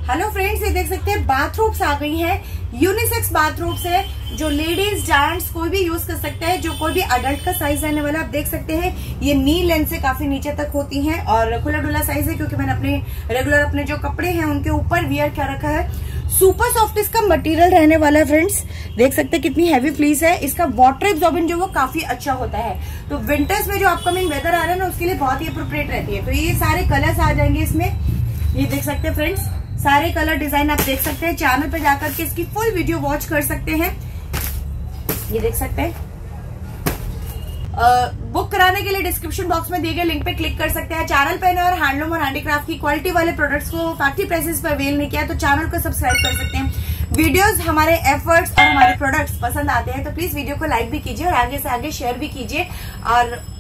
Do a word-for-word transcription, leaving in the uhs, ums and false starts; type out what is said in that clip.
Hello friends, ये देख सकते हैं बाथरोब्स आ गई हैं। यूनिसेक्स बाथरोब्स है जो लेडीज जेंट्स कोई भी यूज कर सकते हैं, जो कोई भी अडल्ट का साइज रहने वाला। आप देख सकते हैं ये नी लेंथ से काफी नीचे तक होती हैं और खुला डुला साइज है, क्योंकि मैंने अपने रेगुलर अपने जो कपड़े हैं उनके ऊपर वियर क्या रखा है। सुपर सॉफ्ट इसका मटेरियल रहने वाला है फ्रेंड्स। देख सकते हैं कितनी हैवी फ्लीस है। इसका वाटर एब्जॉर्बिंग जो वो काफी अच्छा होता है, तो विंटर्स में जो अपकमिंग वेदर आ रहा है ना उसके लिए बहुत ही अप्रोप्रिएट रहती है। तो ये सारे कलर्स आ जाएंगे इसमें। ये देख सकते हैं फ्रेंड्स, सारे कलर डिजाइन आप देख सकते हैं। चैनल पे जाकर के इसकी फुल वीडियो वॉच कर सकते हैं। ये देख सकते हैं। बुक कराने के लिए डिस्क्रिप्शन बॉक्स में दिए गए लिंक पे क्लिक कर सकते हैं। चैनल पे और हैंडलूम और हैंडीक्राफ्ट की क्वालिटी वाले प्रोडक्ट्स को फैक्ट्री प्राइसेस पर अवेल नहीं किया तो चैनल को सब्सक्राइब कर सकते हैं। वीडियोस हमारे एफर्ट्स और हमारे प्रोडक्ट्स पसंद आते हैं तो प्लीज वीडियो को लाइक भी कीजिए और आगे से आगे शेयर भी कीजिए। और